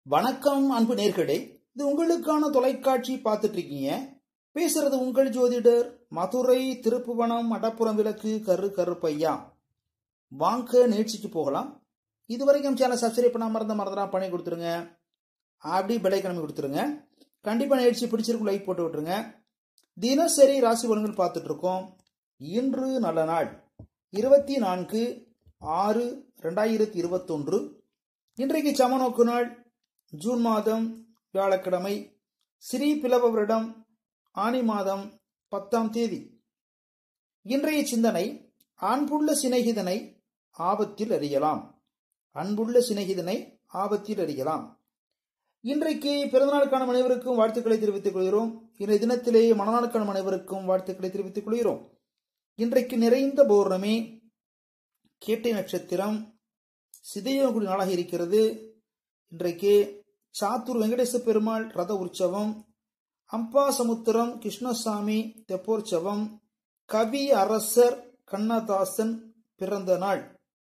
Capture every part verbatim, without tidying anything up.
வணக்கம் அன்பு நேர்களே, இது உங்களுக்கான தொலைக்காட்சி பார்த்துட்டு இருக்கீங்க. பேசுறது உங்கள் ஜோதிடர் மதுரை திருப்புவனம் மடப்புறம் விளக்கு கரு கருப்பையா. வாங்க நிகழ்ச்சிக்கு போகலாம். இதுவரைக்கும் சேனல் சப்ஸ்கிரைப் பண்ணாம இருந்த மறந்துடா பண்ணி கொடுத்துருங்க. அப்படி பெல் கிளம்பி கொடுத்துருங்க. கண்டிப்பா நிகழ்ச்சி பிடிச்சிருக்கும் லைக் போட்டு விட்டுருங்க. தினசரி ராசி பலன்கள் பார்த்துட்டு இருக்கோம். இன்று நல்ல நாள் இருபத்தி நான்கு ஆறு ரெண்டாயிரத்தி இருபத்தி ஒன்று. இன்றைக்கு சமநோக்கு நாள் ஜூன் மாதம் வியாழக்கிழமை, ஸ்ரீ பிளவ வருடம் ஆனி மாதம் பத்தாம் தேதி. இன்றைய சிந்தனை, அன்புள்ள சிநேகிதனை ஆபத்தில் அறியலாம். அன்புள்ள சிநேகிதனை ஆபத்தில் அறியலாம். இன்றைக்கு பிறந்தநாளுக்கான அனைவருக்கும் வாழ்த்துக்களை தெரிவித்துக் கொள்கிறோம். இன்றைய தினத்திலே மனநாளுக்கான அனைவருக்கும் வாழ்த்துக்களை தெரிவித்துக் கொள்கிறோம். இன்றைக்கு நிறைந்த பௌர்ணமி, கேட்டை நட்சத்திரம், சிதையகுடி நாளாக இருக்கிறது. இன்றைக்கு சாத்தூர் வெங்கடேச பெருமாள் ரத உற்சவம், அம்பா சமுத்திரம் கிருஷ்ணசாமி தெப்போற்சவம், கவி அரசர் கண்ணதாசன் பிறந்த நாள்.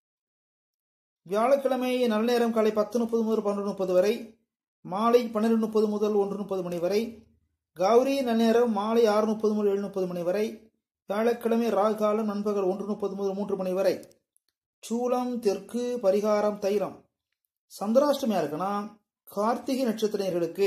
வியாழக்கிழமை நல்ல நேரம் காலை பத்து முப்பது முதல் பன்னெண்டு முப்பது வரை, மாலை பன்னிரண்டு முப்பது முதல் ஒன்று முப்பது மணி வரை. கௌரி நல்ல நேரம் மாலை ஆறு முப்பது முதல் ஏழு முப்பது மணி வரை. வியாழக்கிழமை ராகாலம் நண்பகல் ஒன்று முப்பது முதல் மூன்று மணி வரை. சூலம் தெற்கு, பரிகாரம் தைலம். சந்திராஷ்டமியா இருக்குன்னா கார்த்திகை நட்சத்திரர்களுக்கு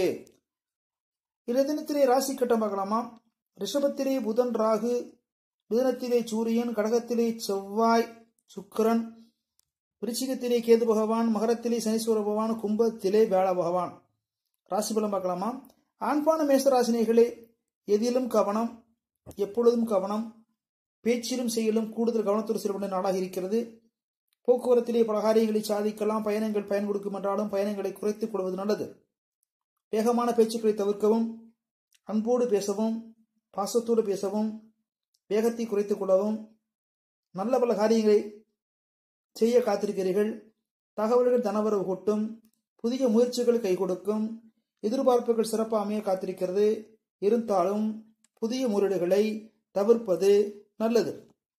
இந்த தினத்திலே ராசி கட்டம் பார்க்கலாமா. ரிஷபத்திலே புதன் ராகு, மிதுனத்திலே சூரியன், கடகத்திலே செவ்வாய் சுக்கிரன், விருச்சிகத்திலே கேது பகவான், மகரத்திலே சனீஸ்வர பகவான், கும்பத்திலே வேள பகவான். ராசி பலம் பார்க்கலாமா. ஆண்பான மேச ராசினிகளே, எதிலும் கவனம், எப்பொழுதும் கவனம், பேச்சிலும் செயலும் கூடுதல் கவனத்தோடு செயல்பட நாடாக இருக்கிறது. போக்குவரத்திலே பல காரியங்களை சாதிக்கலாம். பயணங்கள் பயன் கொடுக்கும் என்றாலும் பயணங்களை குறைத்துக் கொள்வது நல்லது. வேகமான பேச்சுக்களை தவிர்க்கவும், அன்போடு பேசவும், பாசத்தோடு பேசவும், வேகத்தை குறைத்துக் கொள்ளவும். நல்ல பல காரியங்களை செய்ய காத்திருக்கிறீர்கள். தகவல்கள் தனவரவு கூட்டும். புதிய முயற்சிகள் கை கொடுக்கும். எதிர்பார்ப்புகள் சிறப்பாக அமைய காத்திருக்கிறது. இருந்தாலும் புதிய முறையீடுகளை தவிர்ப்பது நல்லது.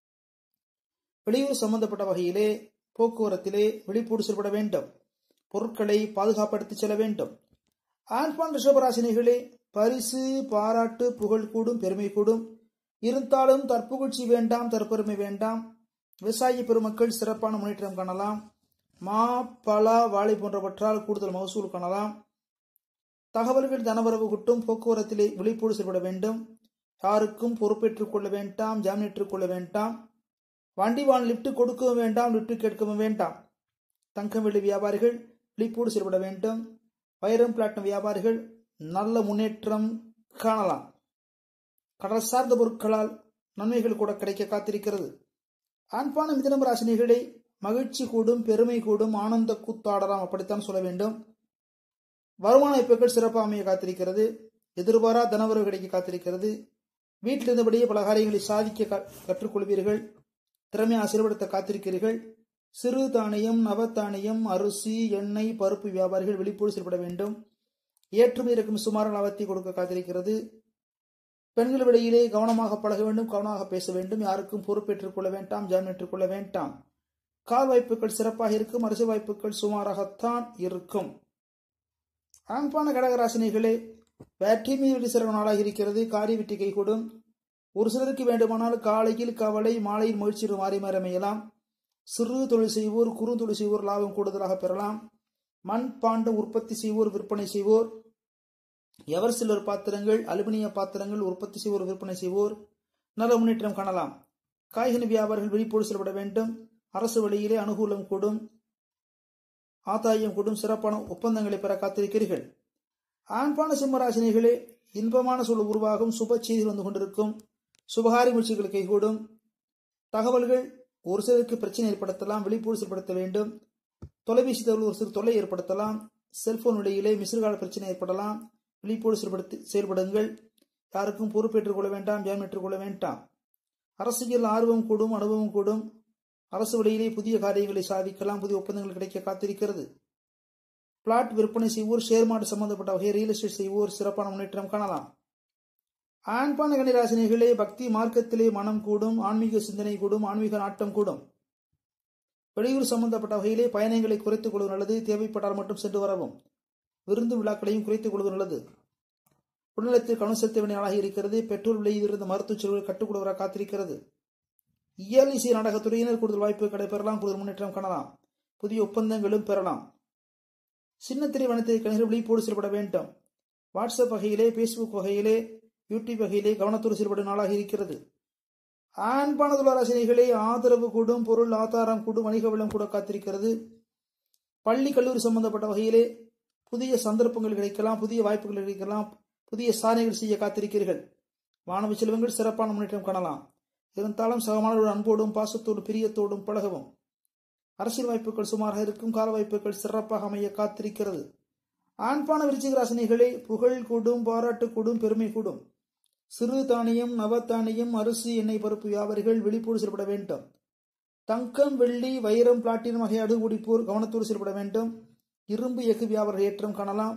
வெளியூர் சம்பந்தப்பட்ட வகையிலே போக்குவரத்திலே விழிப்போடு செயல்பட வேண்டும். பொருட்களை பாதுகாப்படுத்தி செல்ல வேண்டும். ஆண்பான் ரிஷபராசினிகளே, பரிசு பாராட்டு புகழ் கூடும், பெருமை கூடும். இருந்தாலும் தற்புகழ்ச்சி வேண்டாம், தற்பெருமை வேண்டாம். விவசாய பெருமக்கள் சிறப்பான முன்னேற்றம் காணலாம். மா பலா வாழை போன்றவற்றால் கூடுதல் மகசூல் காணலாம். தகவல்கள் தனவரவு கூட்டும். போக்குவரத்திலே விழிப்போடு செயல்பட வேண்டும். யாருக்கும் பொறுப்பேற்றுக் கொள்ள வேண்டாம், ஜாமீனேற்றுக் கொள்ள வேண்டாம். வண்டி வான் லிப்ட் கொடுக்கவும் வேண்டாம், லிப்ட் கேட்கவும் வேண்டாம். தங்கம் வெள்ளி வியாபாரிகள் விழிப்போடு செயல்பட வேண்டும். வைரம் பிளாட்டினம் வியாபாரிகள் நல்ல முன்னேற்றம் காணலாம். கடல் சார்ந்த பொருட்களால் நன்மைகள் கூட கிடைக்க காத்திருக்கிறது. ஆண்பான மிதுனம் ராசினிகளை, மகிழ்ச்சி கூடும், பெருமை கூடும், ஆனந்த கூத்தாடலாம், அப்படித்தான் சொல்ல வேண்டும். வருமான இப்புகள் சிறப்பாக அமைய காத்திருக்கிறது. எதிர்பாரா தனவரவு கிடைக்க காத்திருக்கிறது. வீட்டில் இருந்தபடியே பல காரியங்களை சாதிக்க கற்றுக்கொள்வீர்கள். திறமையாக செயல்படுத்த காத்திருக்கிறீர்கள். சிறு தானியம், நவத்தானியம், அரிசி, எண்ணெய், பருப்பு வியாபாரிகள் விழிப்போடு செயல்பட வேண்டும். ஏற்றுமதி இருக்கும் சுமார் லாபத்தை கொடுக்க காத்திருக்கிறது. பெண்கள் விடையிலே கவனமாக பழக வேண்டும், கவனமாக பேச வேண்டும். யாருக்கும் பொறுப்பேற்றுக் கொள்ள வேண்டாம், ஜாமீன் கொள்ள வேண்டாம். கால் வாய்ப்புகள் சிறப்பாக இருக்கும். அரசு வாய்ப்புகள் சுமாராகத்தான் இருக்கும். ஆண்பான கடகராசினிகளே, பேட்டரி மீது சிறந்த நாளாக இருக்கிறது. காரி வெட்டி கைகூடும். ஒரு சிலருக்கு வேண்டுமானால் காலையில் கவலை, மாலையில் மகிழ்ச்சி மாறி மாறி அமையலாம். சிறு தொழில் செய்வோர், குறு தொழில் செய்வோர் லாபம் கூடுதலாக பெறலாம். மண் பாண்டம் உற்பத்தி செய்வோர், விற்பனை செய்வோர், எவர் சிலர் பாத்திரங்கள், அலுமினிய பாத்திரங்கள் உற்பத்தி செய்வோர், விற்பனை செய்வோர் நல்ல முன்னேற்றம் காணலாம். காய்கனி வியாபாரிகள் விழிப்போடு செயல்பட வேண்டும். அரசு வழியிலே அனுகூலம் கூடும், ஆதாயம் கூடும். சிறப்பான ஒப்பந்தங்களை பெற காத்திருக்கிறீர்கள். ஆண்பான சிம்மராசினிகளே, இன்பமான சூழல் உருவாகும். சுப செய்திகள் வந்து கொண்டிருக்கும். சுபகாரி முயற்சிகள் கைகூடும். தகவல்கள் ஒரு சிலருக்கு பிரச்சனை ஏற்படுத்தலாம், விழிப்போடு செயல்படுத்த வேண்டும். தொலைபேசி தகவல் ஒரு சிறு தொல்லை ஏற்படுத்தலாம். செல்போன் இடையிலே மிஸ்கால பிரச்சனை ஏற்படலாம். விழிப்போடு செயல்படுத்தி செயல்படுங்கள். யாருக்கும் பொறுப்பேற்றுக் கொள்ள வேண்டாம், ஜாமீன் கொள்ள வேண்டாம். அரசியல் ஆர்வம் கூடும், அனுபவம் கூடும். அரசு வழியிலே புதிய காரியங்களை சாதிக்கலாம். புதிய ஒப்பந்தங்கள் கிடைக்க காத்திருக்கிறது. பிளாட் விற்பனை செய்வோர், ஷேர் மார்க்கெட் சம்பந்தப்பட்ட வகை ரியல் எஸ்டேட் செய்வோர் சிறப்பான முன்னேற்றம் காணலாம். ஆண்பான கன்னிராசினிகளே, பக்தி மார்க்கத்திலே மனம் கூடும், ஆன்மீக சிந்தனை கூடும், ஆன்மீக நாட்டம் கூடும். வெளியூர் சம்பந்தப்பட்ட வகையிலே பயணங்களை குறைத்துக் கொள்வது நல்லது. தேவைப்பட்டால் மட்டும் சென்று வரவும். விருந்து விழாக்களையும் குறைத்துக் கொள்வது நல்லது. உடல்நலத்தில் கவனம் செலுத்த வேண்டிய நாளாக இருக்கிறது. பெட்ரோல் விலையில் இருந்த மருத்துவ செலவுகள் கட்டுக்கூட வர காத்திருக்கிறது. இயல் இசை நாடகத்துறையினர் கூடுதல் வாய்ப்பு கிடைப்பெறலாம். கூடுதல் முன்னேற்றம் காணலாம். புதிய ஒப்பந்தங்களும் பெறலாம். சின்னத்திரை வனத்தை கலைஞர்கள் விழிப்போடு செயல்பட வேண்டும். வாட்ஸ்அப் வகையிலே, பேஸ்புக் வகையிலே, யூடியூப் வகையிலே கவனத்தோடு செயல்படும் நாளாக இருக்கிறது. ஆண்பான துளாராசினிகளே ஆதரவு கூடும், பொருள் ஆதாரம் கூடும், வணிக வளம் கூட காத்திருக்கிறது. பள்ளி கல்லூரி சம்பந்தப்பட்ட வகையிலே புதிய சந்தர்ப்பங்கள் கிடைக்கலாம், புதிய வாய்ப்புகள் கிடைக்கலாம், புதிய சாதனைகள் செய்ய காத்திருக்கிறீர்கள். மாணவ செல்வங்கள் சிறப்பான முன்னேற்றம் காணலாம். இருந்தாலும் சகமானவர்கள் அன்போடும் பாசத்தோடும் பிரியத்தோடும் பழகவும். அரசியல் வாய்ப்புகள் சுமாராக இருக்கும். கால வாய்ப்புகள் சிறப்பாக அமைய காத்திருக்கிறது. ஆண்பான விருச்சிக ராசினிகளே புகழ் கூடும், பாராட்டு கூடும், பெருமை கூடும். சிறு தானியம், நவத்தானியம், அரிசி, எண்ணெய் பருப்பு வியாபாரிகள் விழிப்போடு செயல்பட வேண்டும். தங்கம், வெள்ளி, வைரம், பிளாட்டினம் வகை அடுகுடிப்போர் கவனத்தோடு செயல்பட வேண்டும். இரும்பு எஃகு வியாபார ஏற்றம் காணலாம்.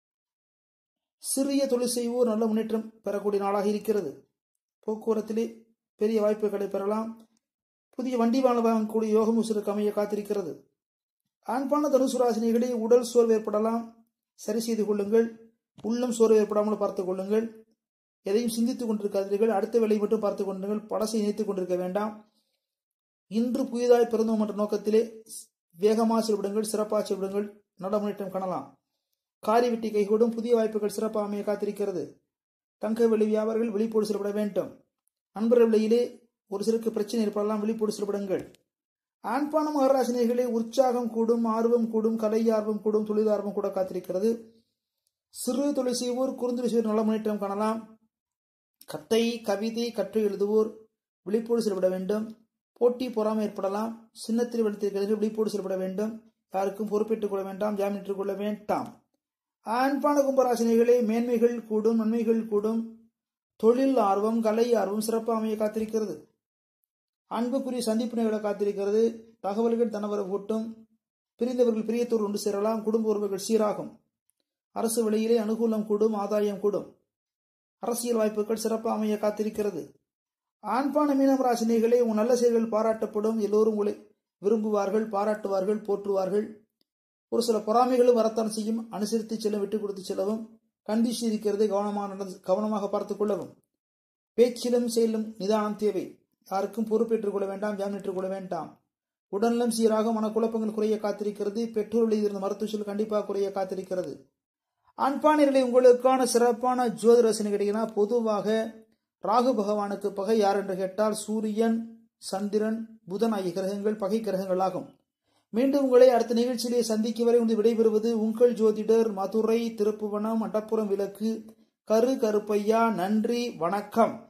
சிறிய தொழில் செய்வோர் நல்ல முன்னேற்றம் பெறக்கூடிய நாளாக இருக்கிறது. போக்குவரத்திலே பெரிய வாய்ப்புகளை பெறலாம். புதிய வண்டி வாங்கக்கூடிய யோகம் உசுருக்கு அமைய காத்திருக்கிறது. ஆண்பான தனுசு ராசினிகளே உடல் சோர்வு ஏற்படலாம், சரி செய்து கொள்ளுங்கள். உள்ளம் சோர்வு ஏற்படாமல் பார்த்துக் கொள்ளுங்கள். எதையும் சிந்தித்துக் கொண்டிருக்காதீர்கள். அடுத்த வேலையை மட்டும் பார்த்துக் கொண்டுங்கள். படசை நினைத்துக் கொண்டிருக்க வேண்டாம். இன்று புதிதாய் பிறந்தோம் என்ற நோக்கத்திலே வேகமாக செயல்படுங்கள், சிறப்பாக செயல்படுங்கள். நட முன்னேற்றம் காணலாம். காரி வெட்டி கைகூடும். புதிய வாய்ப்புகள் சிறப்பாக அமைய காத்திருக்கிறது. தங்க வெளி வியாபாரிகள் விழிப்போடு செயல்பட வேண்டும். நண்பர்கள் விலையிலே ஒரு சிலருக்கு பிரச்சனை ஏற்படலாம், விழிப்போடு செயல்படுங்கள். ஆண்பான மகராசினியர்களே உற்சாகம் கூடும், ஆர்வம் கூடும், கலை ஆர்வம் கூடும், தொழில் ஆர்வம் கூட காத்திருக்கிறது. சிறு தொழில் செய்வோர், குறுந்தொழில் செய்வோர் நல்ல முன்னேற்றம் காணலாம். கத்தை, கவிதை கற்று எழுதுவோர் விழிப்போடு செயல்பட வேண்டும். போட்டி பொறாமை ஏற்படலாம். சின்னத்தில் வளர்த்திருக்கிறது விழிப்போடு செயல்பட வேண்டும். யாருக்கும் பொறுப்பேற்றுக் கொள்ள வேண்டாம், ஜாமீன் கொள்ள வேண்டாம். ஆண்பான கும்பராசினிகளே மேன்மைகள் கூடும், நன்மைகள் கூடும். தொழில் ஆர்வம், கலை ஆர்வம் சிறப்பாக அமைய காத்திருக்கிறது. அன்புக்குரிய சந்திப்பு நிகழ காத்திருக்கிறது. தகவல்கள் தனவர கூட்டும். பிரிந்தவர்கள் பிரியத்தோடு ஒன்று சேரலாம். குடும்ப உறவுகள் சீராகும். அரசு வழியிலே அனுகூலம் கூடும், ஆதாயம் கூடும். அரசியல் வாய்ப்புகள் சிறப்பாக அமைய காத்திருக்கிறது. ஆண்பான மீனம் ராசினிகளே உன் நல்ல செயல்கள் பாராட்டப்படும். எல்லோரும் உங்களை விரும்புவார்கள், பாராட்டுவார்கள், போற்றுவார்கள். ஒரு சில பொறாமைகளும் வரத்தான் செய்யும். அனுசரித்து செல்ல, விட்டுக் கொடுத்து செல்லவும். கண்டிச்சு இருக்கிறது கவனமாக நடந்து கவனமாக பார்த்துக் கொள்ளவும். பேச்சிலும் செயலும் நிதானம் தேவை. யாருக்கும் பொறுப்பேற்றுக் கொள்ள வேண்டாம், ஜாமீன் கொள்ள வேண்டாம். உடல்நலம் சீராக, மனக்குழப்பங்கள் குறைய காத்திருக்கிறது. பெற்றோர்களில் இருந்த மருத்துவ செலவு கண்டிப்பாக குறைய காத்திருக்கிறது. ஆண்பானர்களை உங்களுக்கான சிறப்பான ஜோதிரசனை கிடைக்கினா பொதுவாக ராகு பகவானுக்கு பகை யார் என்று கேட்டால் சூரியன், சந்திரன், புதன் ஆகிய கிரகங்கள் பகை கிரகங்கள் ஆகும். மீண்டும் உங்களை அடுத்த நிகழ்ச்சியிலே சந்திக்கும் வரை வந்து விடைபெறுவது உங்கள் ஜோதிடர் மதுரை திருப்புவனம் மட்டப்புறம் விளக்கு கரு கருப்பையா. நன்றி, வணக்கம்.